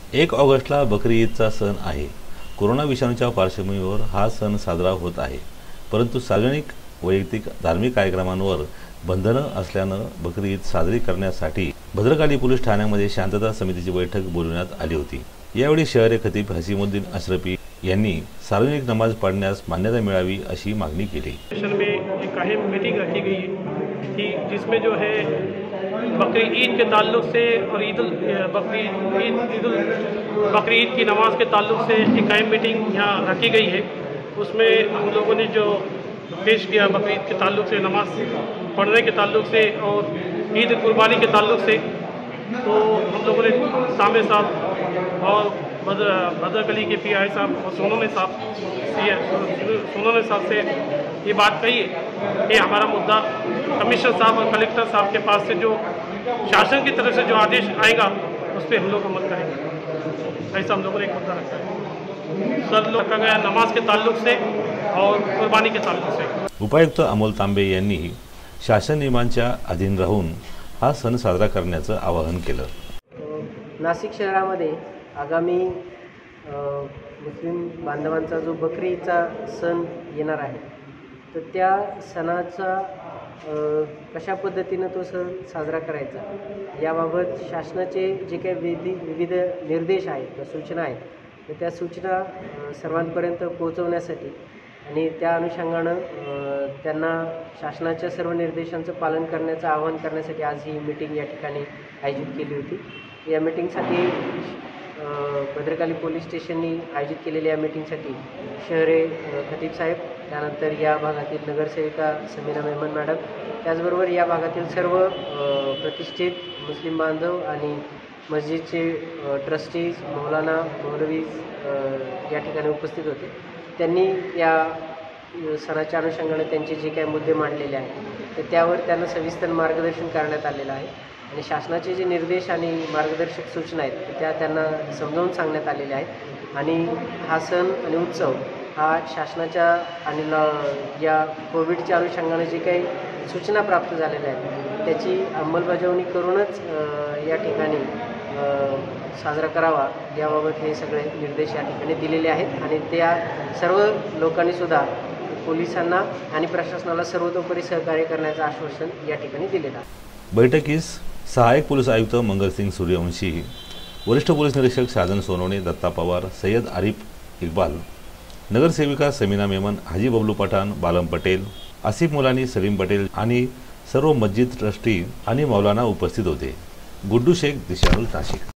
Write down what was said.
1 ऑगस्टला बकरी ईदचा सण आहे। कोरोना विषाणूच्या पार्श्वभूमीवर हा सण साजरा होत आहे, परंतु सार्वजनिक वैयक्तिक धार्मिक कार्यक्रमांवर बंधनं असल्यानं बकरी ईद साजरी करण्यासाठी भद्रकाली पोलीस ठाण्यामध्ये शांतता समितीची बैठक बोलवण्यात आली होती। यावेळी शहरी खतीब हसीमुद्दीन अशरफी यांनी सार्वजनिक नमाज पढ़ण्यास मान्यता मिळावी अशी मागणी केली। में एक अहम मीटिंग रखी गई है कि जिसमें जो है बकरी ईद के ताल्लुक से और बकरी ईद की नमाज के ताल्लुक से एक अहम मीटिंग यहाँ रखी गई है। उसमें हम लोगों ने जो पेश किया बकरी ईद के ताल्लुक से, नमाज पढ़ने के ताल्लुक से और ईद कुर्बानी के ताल्लुक से, तो हम लोगों ने सामे साहब और भद्रकली के पीआई साहब और सोनोने साहब से ये बात कही है कि हमारा मुद्दा कमिश्नर साहब और कलेक्टर साहब के पास से जो शासन की तरफ से जो आदेश आएगा उस पर हम लोग अमल करेंगे। ऐसा हम लोगों ने एक मुद्दा रखा है। सर लोग रखा गया नमाज के ताल्लुक से और कुर्बानी के ताल्लुक से। उपायुक्त अमोल तांबे यांनी शासन नियमांच्या अधीन राहून हा सण साजरा करण्याचं आवाहन केलं। नाशिक शहरामध्ये आगामी मुस्लिम बांधवांचा जो बकरी ईदचा सण येणार आहे, तर त्या सणाचा कशा पद्धतीनं तो सण साजरा करायचा याबाबत शासनाचे जे काही विविध निर्देश आहेत किंवा सूचना आहेत, तर त्या सूचना सर्वांपर्यंत पोहोचवण्यासाठी आणि त्या अनुषंगानं त्यांना शासनाच्या सर्व निर्देशांचं पालन करण्याचं आवाहन करण्यासाठी आज ही मीटिंग या ठिकाणी आयोजित केली होती। या मीटिंगसाठी भद्रकाली पोलीस स्टेशननी आयोजित केलेल्या या मीटिंगसाठी शहरे खतीब साहेब, त्यानंतर या भागातील नगरसेविका समीना मेमन मॅडम, त्याचबरोबर या भागातील सर्व प्रतिष्ठित मुस्लिम बांधव आणि मस्जिदचे ट्रस्टीज, मौलाना, मौलवीज या ठिकाणी उपस्थित होते। त्यांनी या सणाच्या अनुषंगाने त्यांचे जे काही मुद्दे मांडलेले आहेत तर त्यावर त्यांना सविस्तर मार्गदर्शन करण्यात आलेलं आहे आणि शासनाचे जे निर्देश आणि मार्गदर्शक सूचना आहेत तर त्या त्यांना समजावून सांगण्यात आलेल्या आहेत। आणि हा सण आणि उत्सव हा शासनाच्या आणि या कोविडच्या अनुषंगाने जे काही सूचना प्राप्त झालेल्या आहेत त्याची अंमलबजावणी करूनच या ठिकाणी साजरा करावा याबाबत हे सगळे निर्देश या ठिकाणी दिलेले आहेत आणि त्या सर्व लोकांनी सुद्धा पोलिसांना आणि प्रशासनाला सर्वतोपरी सहकार्य करण्याचं आश्वासन या ठिकाणी दिलेलं आहे। बैठकीस सहायक पोलीस आयुक्त मंगलसिंग सूर्यवंशी, वरिष्ठ पोलीस निरीक्षक साजन सोनवणे, दत्ता पवार, सय्यद आरिफ इक्बाल, नगरसेविका समीना मेमन, हाजी बबलू पठाण, बालम पटेल, आसिफ मुलानी, सलीम पटेल आणि सर्व मस्जिद ट्रस्टी आणि मौलाना उपस्थित होते। गुड्डू शेख, दिशानुल, नाशिक।